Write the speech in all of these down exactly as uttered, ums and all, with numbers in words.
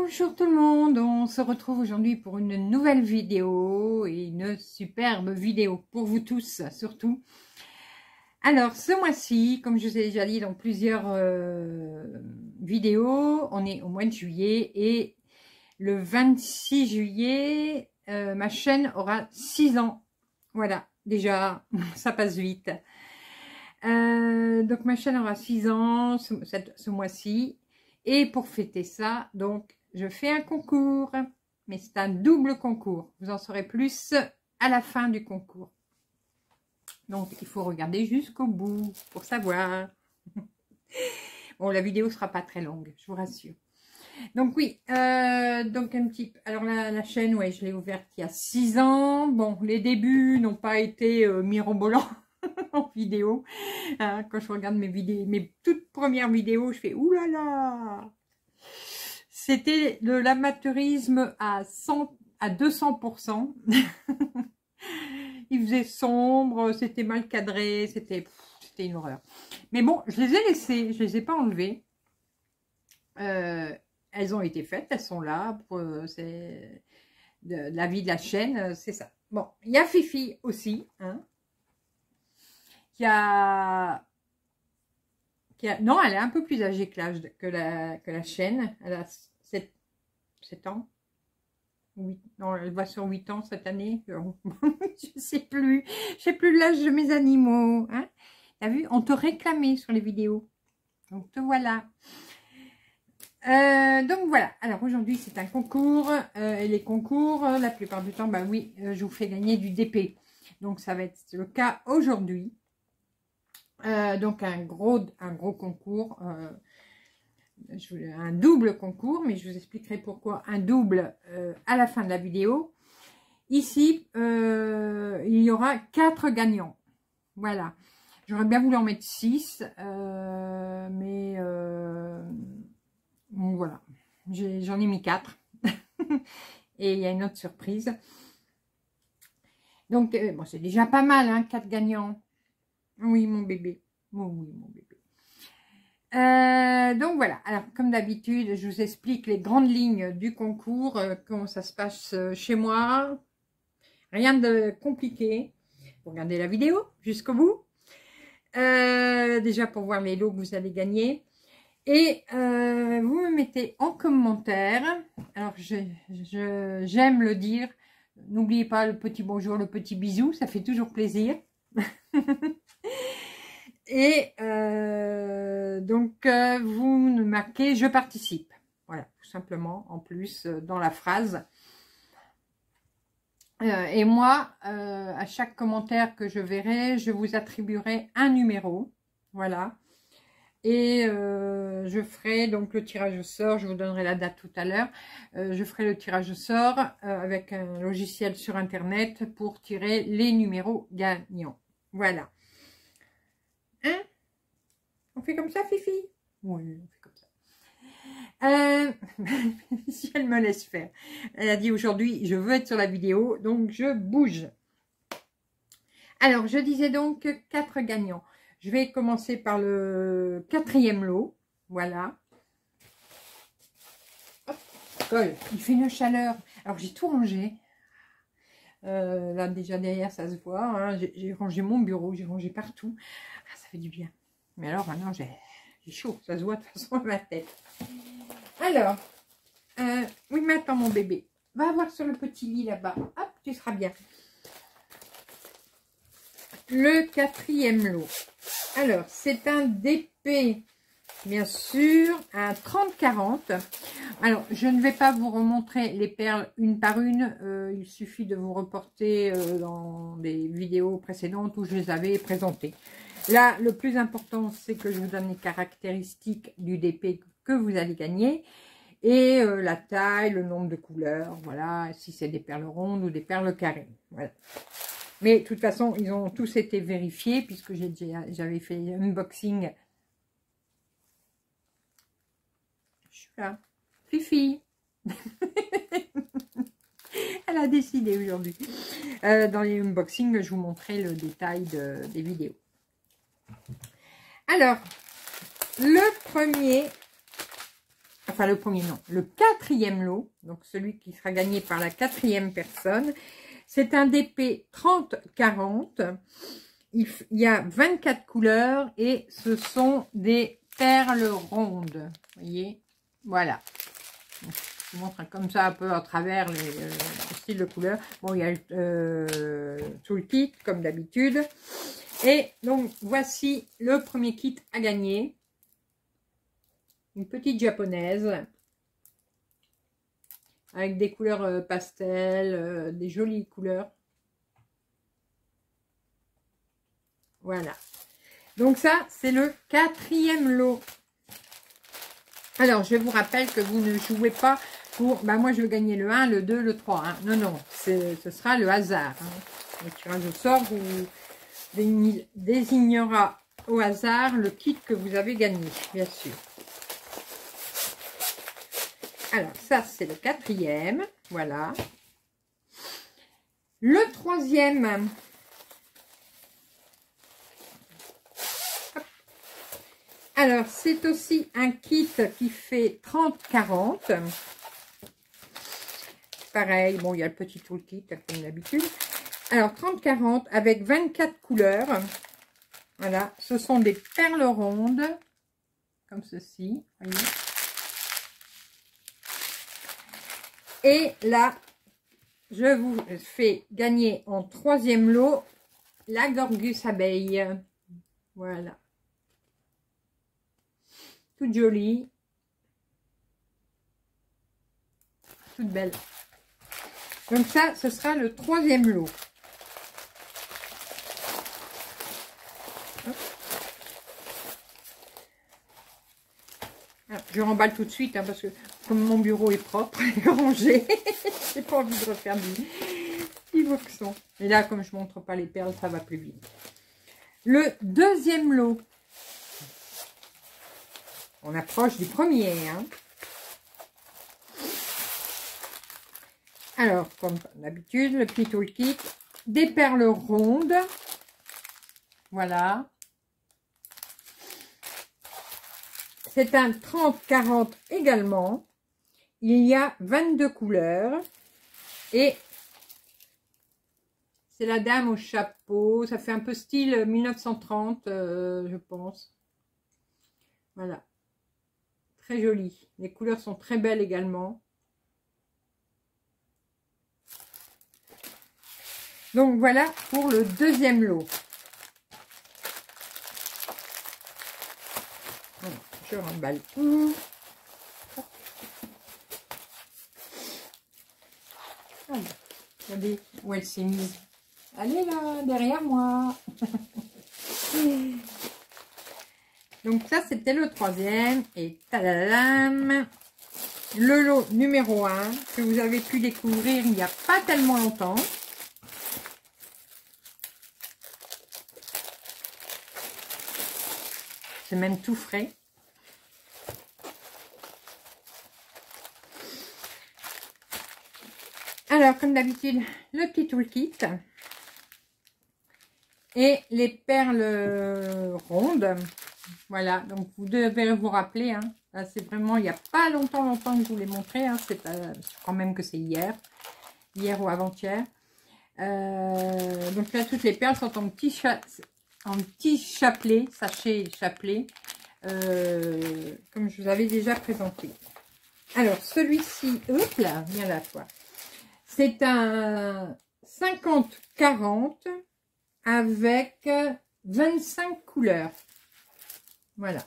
Bonjour tout le monde, on se retrouve aujourd'hui pour une nouvelle vidéo et une superbe vidéo pour vous tous surtout. Alors ce mois-ci, comme je vous ai déjà dit dans plusieurs euh, vidéos, on est au mois de juillet et le vingt-six juillet, euh, ma chaîne aura six ans. Voilà, déjà ça passe vite. Euh, donc ma chaîne aura six ans ce, ce mois-ci. Et pour fêter ça, donc, je fais un concours. Mais c'est un double concours. Vous en saurez plus à la fin du concours. Donc, il faut regarder jusqu'au bout pour savoir. Bon, la vidéo sera pas très longue, je vous rassure. Donc oui, euh, donc un petit... Alors la, la chaîne, ouais, je l'ai ouverte il y a six ans. Bon, les débuts n'ont pas été euh, mirobolants en vidéo. Hein, quand je regarde mes vidéos, mes toutes premières vidéos, je fais oulala. C'était de l'amateurisme à cent, à deux cents pour cent. Il faisait sombre, c'était mal cadré, c'était c'était une horreur. Mais bon, je les ai laissées, je les ai pas enlevées. Euh, elles ont été faites, elles sont là pour euh, c'est de, de la vie de la chaîne, c'est ça. Bon, il y a Fifi aussi, hein. Qui a, qui a, non, elle est un peu plus âgée que, l'âge que, la, que la chaîne. Elle a sept ans. huit, non, elle va sur huit ans cette année. Je ne sais plus. Je ne sais plus l'âge de mes animaux. Hein. T'as vu, on te réclamait sur les vidéos. Donc, te voilà. Euh, donc, voilà. Alors, aujourd'hui, c'est un concours. Euh, et les concours, la plupart du temps, bah oui, euh, je vous fais gagner du D P. Donc, ça va être le cas aujourd'hui. Euh, donc un gros, un gros concours, euh, je, un double concours, mais je vous expliquerai pourquoi un double euh, à la fin de la vidéo. Ici, euh, il y aura quatre gagnants. Voilà. J'aurais bien voulu en mettre six, euh, mais euh, bon, voilà. J'en ai, ai mis quatre. Et il y a une autre surprise. Donc, euh, bon, c'est déjà pas mal, hein, quatre gagnants. Oui, mon bébé. Oh, oui, mon bébé. Euh, donc, voilà. Alors, comme d'habitude, je vous explique les grandes lignes du concours, euh, comment ça se passe chez moi. Rien de compliqué. Vous regardez la vidéo jusqu'au bout. Euh, déjà, pour voir les lots que vous allez gagner. Et euh, vous me mettez en commentaire. Alors, je, je, j'aime le dire. N'oubliez pas le petit bonjour, le petit bisou. Ça fait toujours plaisir. Et euh, donc, euh, vous me marquez « Je participe ». Voilà, tout simplement, en plus, euh, dans la phrase. Euh, et moi, euh, à chaque commentaire que je verrai, je vous attribuerai un numéro. Voilà. Et euh, je ferai donc le tirage au sort. Je vous donnerai la date tout à l'heure. Euh, je ferai le tirage au sort euh, avec un logiciel sur Internet pour tirer les numéros gagnants. Voilà. Hein? On fait comme ça, Fifi? Oui, on fait comme ça. Euh, si elle me laisse faire. Elle a dit aujourd'hui, je veux être sur la vidéo, donc je bouge. Alors, je disais donc quatre gagnants. Je vais commencer par le quatrième lot. Voilà. Oh, il fait une chaleur. Alors, j'ai tout rangé. Euh, là, déjà derrière, ça se voit. Hein. J'ai rangé mon bureau, j'ai rangé partout. Ah, ça fait du bien. Mais alors, maintenant, j'ai chaud. Ça se voit de toute façon à ma tête. Alors, euh, oui, maintenant, mon bébé, va voir sur le petit lit là-bas. Hop, tu seras bien. Le quatrième lot. Alors, c'est un D P, bien sûr, un trente quarante. Alors, je ne vais pas vous remontrer les perles une par une. Euh, il suffit de vous reporter euh, dans des vidéos précédentes où je les avais présentées. Là, le plus important, c'est que je vous donne les caractéristiques du D P que vous allez gagner. Et euh, la taille, le nombre de couleurs, voilà, si c'est des perles rondes ou des perles carrées. Voilà. Mais de toute façon, ils ont tous été vérifiés puisque j'avais fait unboxing. Je suis là. Fifi. Elle a décidé aujourd'hui. Euh, dans les unboxings, je vous montrerai le détail de, des vidéos. Alors, le premier... enfin le premier non, le quatrième lot, donc celui qui sera gagné par la quatrième personne. C'est un D P trente quarante. Il y a vingt-quatre couleurs et ce sont des perles rondes. Vous voyez, voilà. Je vous montre comme ça un peu à travers les, euh, les styles de couleurs. Bon, il y a euh, tout le kit comme d'habitude. Et donc, voici le premier kit à gagner. Une petite japonaise. Avec des couleurs euh, pastel, euh, des jolies couleurs. Voilà. Donc ça, c'est le quatrième lot. Alors, je vous rappelle que vous ne jouez pas pour... Bah, moi, je veux gagner le un, le deux, le trois. Hein. Non, non, ce sera le hasard. Hein. Le tirage au sort vous désignera au hasard le kit que vous avez gagné, bien sûr. Alors, ça, c'est le quatrième. Voilà. Le troisième... Alors, c'est aussi un kit qui fait trente quarante. Pareil, bon, il y a le petit toolkit, comme d'habitude. Alors, trente quarante avec vingt-quatre couleurs. Voilà, ce sont des perles rondes, comme ceci. Voyez. Et là, je vous fais gagner en troisième lot la Gorgus abeille. Voilà. Toute jolie, toute belle. Donc ça, ce sera le troisième lot. Alors, je remballe tout de suite hein, parce que comme mon bureau est propre et rangé, j'ai pas envie de refaire du boxon. Et là, comme je montre pas les perles, ça va plus vite. Le deuxième lot. On approche du premier. Hein. Alors, comme d'habitude, le petit toolkit, des perles rondes. Voilà. C'est un trente quarante également. Il y a vingt-deux couleurs. Et c'est la dame au chapeau. Ça fait un peu style mille neuf cent trente, euh, je pense. Voilà. Très joli. Les couleurs sont très belles également. Donc voilà pour le deuxième lot. Alors, je remballe tout. Ah, regardez où elle s'est mise. Elle est là, derrière moi. Donc ça, c'était le troisième. Et tadadam, le lot numéro un que vous avez pu découvrir il n'y a pas tellement longtemps. C'est même tout frais. Alors, comme d'habitude, le petit toolkit. Et les perles rondes. Voilà, donc vous devez vous rappeler, hein, là c'est vraiment, il n'y a pas longtemps, longtemps que je vous l'ai montré, hein, c'est euh, quand même que c'est hier, hier ou avant-hier. Euh, donc là, toutes les perles sont en petit, cha en petit chapelet, sachet chapelet, euh, comme je vous avais déjà présenté. Alors, celui-ci, hop là, viens là, toi. C'est un cinquante quarante avec vingt-cinq couleurs. Voilà.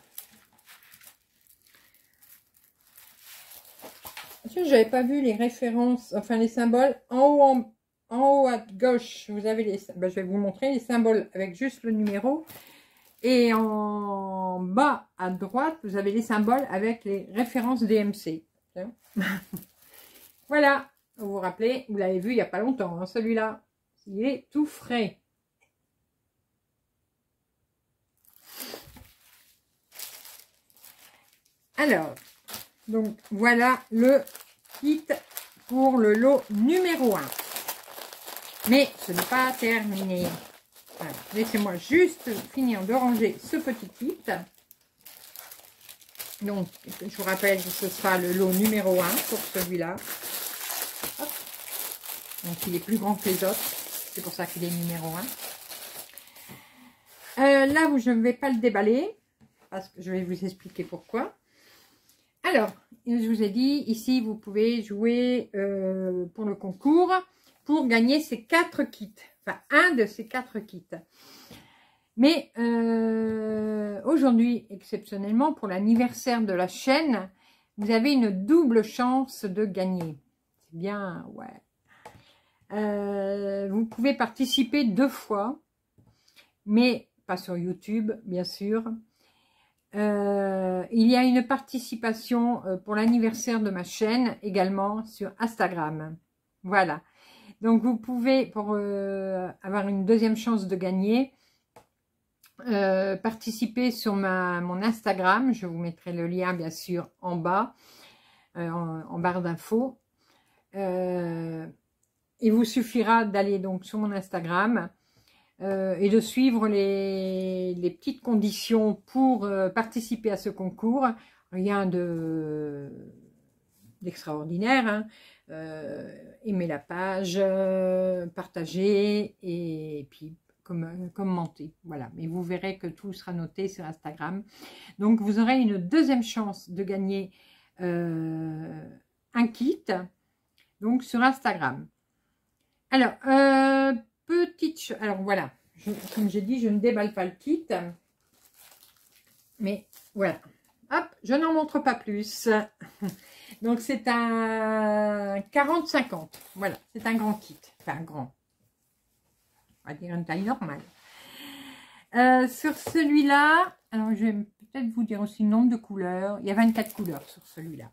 Je n'avais pas vu les références, enfin les symboles. En haut, en, en haut à gauche, vous avez les... Ben, je vais vous montrer les symboles avec juste le numéro. Et en bas à droite, vous avez les symboles avec les références D M C. Voilà. Vous vous rappelez, vous l'avez vu il n'y a pas longtemps, hein, celui-là. Il est tout frais. Alors, donc voilà le kit pour le lot numéro un. Mais ce n'est pas terminé. Voilà. Laissez-moi juste finir de ranger ce petit kit. Donc, je vous rappelle que ce sera le lot numéro un pour celui-là. Donc, il est plus grand que les autres. C'est pour ça qu'il est numéro un. Euh, là où je ne vais pas le déballer, parce que je vais vous expliquer pourquoi. Alors, je vous ai dit, ici, vous pouvez jouer euh, pour le concours pour gagner ces quatre kits. Enfin, un de ces quatre kits. Mais euh, aujourd'hui, exceptionnellement, pour l'anniversaire de la chaîne, vous avez une double chance de gagner. C'est bien, ouais. Euh, vous pouvez participer deux fois, mais pas sur YouTube, bien sûr. Euh, il y a une participation pour l'anniversaire de ma chaîne, également sur Instagram. Voilà. Donc, vous pouvez, pour euh, avoir une deuxième chance de gagner, euh, participer sur ma, mon Instagram. Je vous mettrai le lien, bien sûr, en bas, euh, en, en barre d'infos. Euh, il vous suffira d'aller donc sur mon Instagram, Euh, et de suivre les, les petites conditions pour euh, participer à ce concours. Rien de d'extraordinaire, hein. euh, aimer la page, euh, partager et puis com commenter. Voilà, mais vous verrez que tout sera noté sur Instagram. Donc vous aurez une deuxième chance de gagner euh, un kit donc sur Instagram. Alors, euh, petite... Alors, voilà. Je, comme j'ai dit, je ne déballe pas le kit. Mais, voilà. Hop, je n'en montre pas plus. Donc, c'est un quarante cinquante. Voilà, c'est un grand kit. Enfin, grand. On va dire une taille normale. Euh, sur celui-là, alors je vais peut-être vous dire aussi le nombre de couleurs. Il y a vingt-quatre couleurs sur celui-là.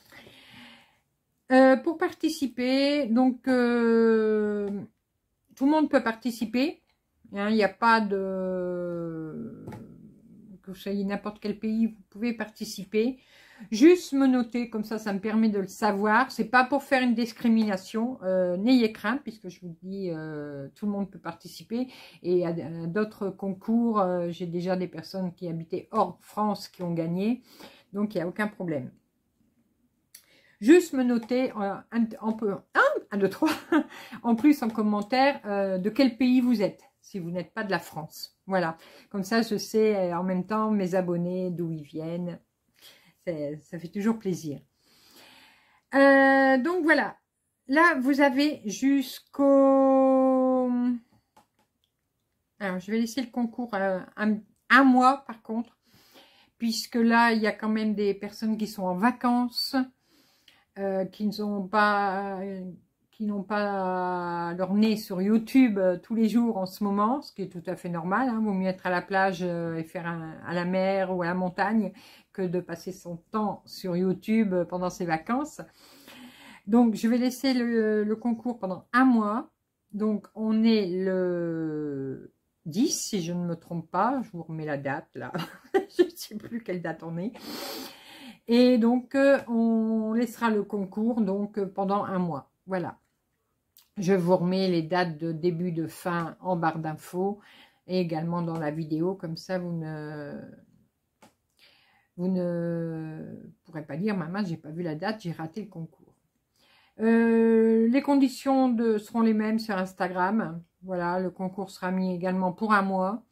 Euh, pour participer, donc... Euh, tout le monde peut participer. Hein, il n'y a pas de... Que vous soyez n'importe quel pays, vous pouvez participer. Juste me noter, comme ça, ça me permet de le savoir. C'est pas pour faire une discrimination. Euh, N'ayez crainte, puisque je vous dis, euh, tout le monde peut participer. Et à, à d'autres concours, euh, j'ai déjà des personnes qui habitaient hors France qui ont gagné. Donc, il n'y a aucun problème. Juste me noter euh, un, un peu, un, un, deux, trois, en plus en commentaire euh, de quel pays vous êtes, si vous n'êtes pas de la France. Voilà, comme ça je sais euh, en même temps mes abonnés d'où ils viennent. Ça fait toujours plaisir. Euh, donc voilà, là vous avez jusqu'au... Alors je vais laisser le concours euh, un, un mois par contre, puisque là il y a quand même des personnes qui sont en vacances. Euh, qui ne sont pas, euh, qui n'ont pas leur nez sur YouTube euh, tous les jours en ce moment, ce qui est tout à fait normal. Hein. Vaut mieux être à la plage euh, et faire un, à la mer ou à la montagne que de passer son temps sur YouTube pendant ses vacances. Donc, je vais laisser le, le concours pendant un mois. Donc, on est le dix, si je ne me trompe pas. Je vous remets la date, là. Je ne sais plus quelle date on est. Et donc, euh, on laissera le concours donc euh, pendant un mois. Voilà. Je vous remets les dates de début, de fin en barre d'infos et également dans la vidéo. Comme ça, vous ne, vous ne pourrez pas dire, maman, j'ai pas vu la date, j'ai raté le concours. Euh, les conditions de, seront les mêmes sur Instagram. Voilà, le concours sera mis également pour un mois.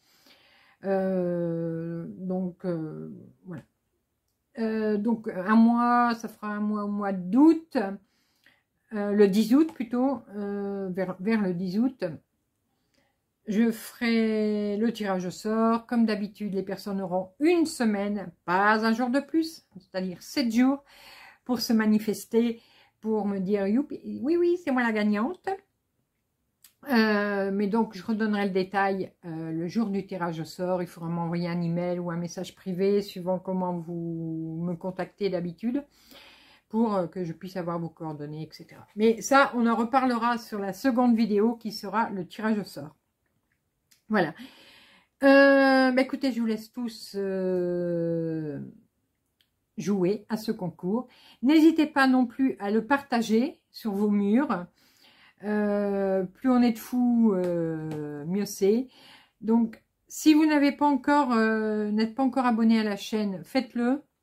Euh, donc, euh, voilà. Euh, donc un mois, ça fera un mois au mois d'août, euh, le dix août plutôt, euh, vers, vers le dix août. Je ferai le tirage au sort. Comme d'habitude, les personnes auront une semaine, pas un jour de plus, c'est-à-dire sept jours, pour se manifester, pour me dire youpi, oui, oui, c'est moi la gagnante. Euh, mais donc, je redonnerai le détail euh, le jour du tirage au sort. Il faudra m'envoyer un email ou un message privé, suivant comment vous me contactez d'habitude, pour euh, que je puisse avoir vos coordonnées, et cetera. Mais ça, on en reparlera sur la seconde vidéo qui sera le tirage au sort. Voilà. Euh, bah écoutez, je vous laisse tous euh, jouer à ce concours. N'hésitez pas non plus à le partager sur vos murs. Euh, plus on est de fous, euh, mieux c'est. Donc, si vous n'avez pas encore, euh, n'êtes pas encore abonné à la chaîne, faites-le.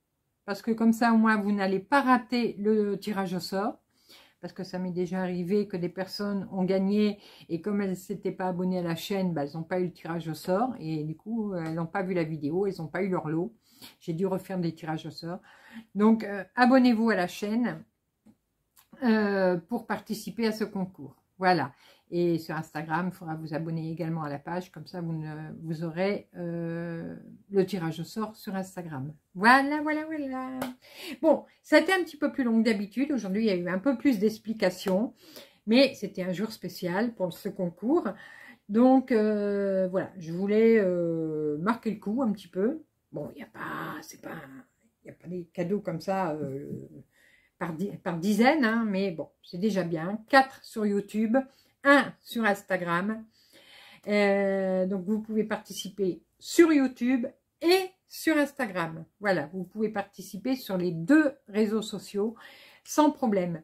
parce que comme ça, au moins, vous n'allez pas rater le tirage au sort. Parce que ça m'est déjà arrivé que des personnes ont gagné et comme elles ne s'étaient pas abonnées à la chaîne, bah, elles n'ont pas eu le tirage au sort et du coup, elles n'ont pas vu la vidéo, elles n'ont pas eu leur lot. J'ai dû refaire des tirages au sort. Donc, euh, abonnez-vous à la chaîne euh, pour participer à ce concours. Voilà. Et sur Instagram, il faudra vous abonner également à la page, comme ça vous, ne, vous aurez euh, le tirage au sort sur Instagram. Voilà, voilà, voilà. Bon, ça a été un petit peu plus long que d'habitude. Aujourd'hui, il y a eu un peu plus d'explications, mais c'était un jour spécial pour ce concours. Donc, euh, voilà, je voulais euh, marquer le coup un petit peu. Bon, il n'y a pas, c'est pas, il n'y a pas des cadeaux comme ça euh, par, par dizaines, hein, mais bon, c'est déjà bien. quatre sur YouTube. Un sur Instagram. Euh, donc, vous pouvez participer sur YouTube et sur Instagram. Voilà, vous pouvez participer sur les deux réseaux sociaux sans problème.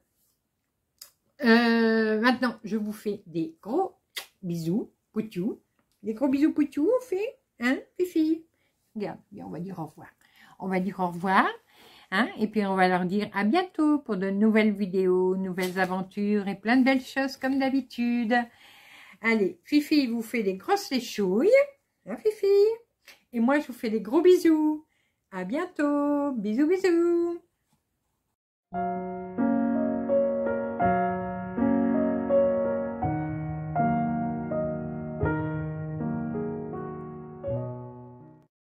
Euh, maintenant, je vous fais des gros bisous, poutou. Des gros bisous, poutou, on fait, hein, Fifi. Regarde, on va dire au revoir. On va dire au revoir. Hein, et puis on va leur dire à bientôt pour de nouvelles vidéos, nouvelles aventures et plein de belles choses comme d'habitude. Allez, Fifi vous fait des grosses léchouilles, hein Fifi? Et moi je vous fais des gros bisous. À bientôt, bisous bisous.